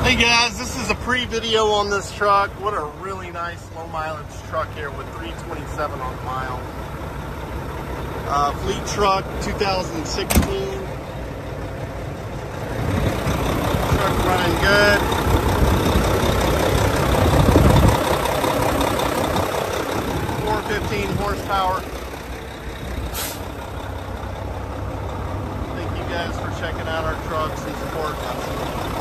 Hey guys, this is a pre-video on this truck. What a really nice low mileage truck here with 327 on the mile. Fleet truck, 2016. Truck running good. .415 horsepower. Thank you guys for checking out our trucks and supporting us.